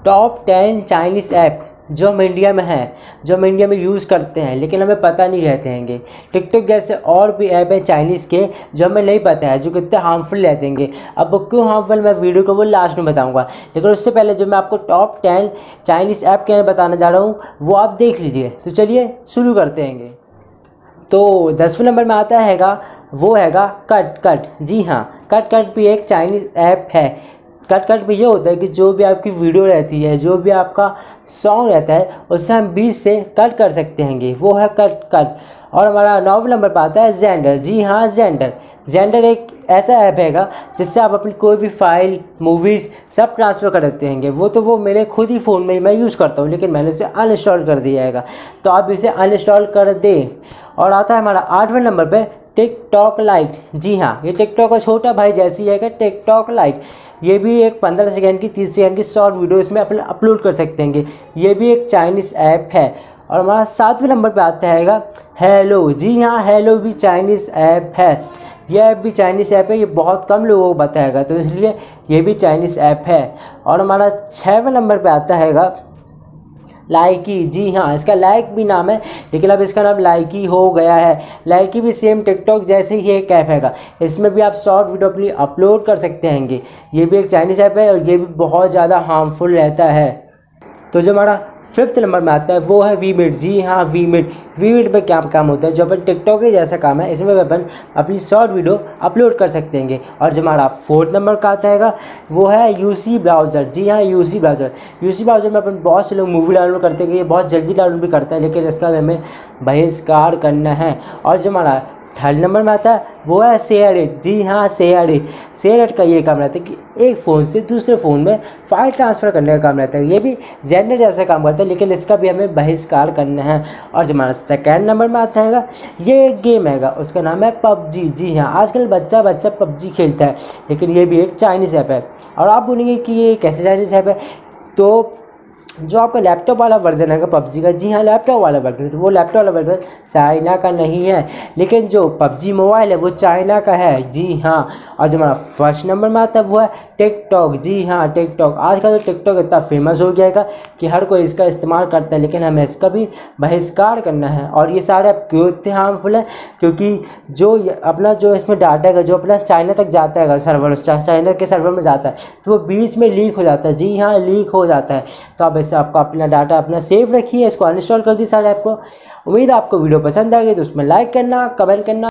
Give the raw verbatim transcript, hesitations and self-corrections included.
Top ten Chinese app जो हम India में हैं, जो हम इंडिया में यूज़ करते हैं लेकिन हमें पता नहीं रहते हैंगे। टिकटॉक जैसे और भी ऐप है चाइनीज़ के जो हमें नहीं पता है, जो कितने हार्मफुल रहते हैं। अब वो क्यों हार्मफुल, मैं वीडियो को वो लास्ट में बताऊंगा। लेकिन उससे पहले जो मैं आपको टॉप टेन चाइनीज़ ऐप के बताना जा रहा हूँ वो आप देख लीजिए। तो चलिए शुरू करते हैं। तो दसवें नंबर में आता हैगा वो हैगा कट कट। जी हाँ, कट कट भी एक चाइनीज़ ऐप है। कट कट में ये होता है कि जो भी आपकी वीडियो रहती है, जो भी आपका सॉन्ग रहता है, उससे हम बीच से कट कर सकते हैं, वो है कट कट। और हमारा नौवें नंबर पर आता है जेंडर। जी हाँ, जेंडर जेंडर एक ऐसा ऐप हैगा जिससे आप अपनी कोई भी फाइल, मूवीज़ सब ट्रांसफ़र कर देते हैं। वो तो वो मेरे खुद ही फ़ोन में मैं यूज़ करता हूँ, लेकिन मैंने उसे अनइंस्टॉल कर दिया हैगा, तो आप इसे अनइंस्टॉल कर दें। और आता है हमारा आठवें नंबर पे टिकटॉक लाइट। जी हाँ, ये टिकटॉक का छोटा भाई जैसी है कि टिकटॉक लाइट। ये भी एक पंद्रह सेकंड की, तीस सेकंड की शॉर्ट वीडियो इसमें अपने अपलोड कर सकते हैं। ये भी एक चाइनीज़ ऐप है। और हमारा सातवें नंबर पे आता हैगा हेलो। जी हाँ, हेलो भी चाइनीज़ ऐप है। यह ऐप भी चाइनीज़ ऐप है, ये बहुत कम लोगों को पता हैगा, तो इसलिए ये भी चाइनीज़ ऐप है। और हमारा छठवें नंबर पे आता हैगा लाइकी। जी हाँ, इसका लाइक भी नाम है, लेकिन अब इसका नाम लाइकी हो गया है। लाइकी भी सेम टिकटॉक जैसे ही एक ऐप हैगा, इसमें भी आप शॉर्ट वीडियो अपनी अपलोड कर सकते हैं। ये भी एक चाइनीज़ ऐप है और ये भी बहुत ज़्यादा हार्मफुल रहता है। तो जो हमारा फिफ्थ नंबर में आता है वो है वी मीट। जी हाँ, वी मीट वी मीट में क्या काम होता है, जो अपन टिकटॉक के जैसा काम है, इसमें अपन अपनी शॉर्ट वीडियो अपलोड कर सकते हैं। और जो हमारा फोर्थ नंबर का आता है वो है यूसी ब्राउज़र। जी हाँ, यूसी ब्राउज़र यूसी ब्राउज़र में अपन बहुत से लोग मूवी डाउनलोड करते हैं, ये बहुत जल्दी डाउनलोड भी करते हैं, लेकिन इसका हमें बहिष्कार करना है। और जो हमारा थर्ड नंबर में आता है वो है शेयर इट। जी हाँ, शेयर इट शेयर इट का ये काम रहता है कि एक फ़ोन से दूसरे फ़ोन में फाइल ट्रांसफ़र करने का काम रहता है। ये भी जेंडर जैसा काम करता है, लेकिन इसका भी हमें बहिष्कार करना है। और जो हमारा सेकेंड नंबर में आता है ये एक गेम हैगा, उसका नाम है पबजी। जी हाँ, आजकल बच्चा बच्चा पबजी खेलता है, लेकिन ये भी एक चाइनीज़ ऐप है। और आप बोलेंगे कि ये कैसे चाइनीज़ ऐप है, तो जो आपका लैपटॉप वाला वर्जन है पबजी का, जी हाँ लैपटॉप वाला वर्जन, वो लैपटॉप वाला वर्जन चाइना का नहीं है, लेकिन जो पबजी मोबाइल है वो चाइना का है। जी हाँ। और जो हमारा फर्स्ट नंबर में आता है वो है टिकटॉक। जी हाँ, टिकटॉक आजकल तो टिकटॉक इतना फेमस हो गया है कि हर कोई इसका इस्तेमाल करता है, लेकिन हमें इसका भी बहिष्कार करना है। और ये सारे ऐप क्यों इतने हार्मफुल है, क्योंकि जो अपना जो इसमें डाटा है जो अपना चाइना तक जाता है, सर्वर चाइना के सर्वर में जाता है, तो वो बीच में लीक हो जाता है। जी हाँ, लीक हो जाता है। तो अब इससे आपको अपना डाटा अपना सेव रखिए, इसको अनइंस्टॉल कर दी सारे ऐप को। उम्मीद है आपको वीडियो पसंद आ गई, तो उसमें लाइक करना, कमेंट करना।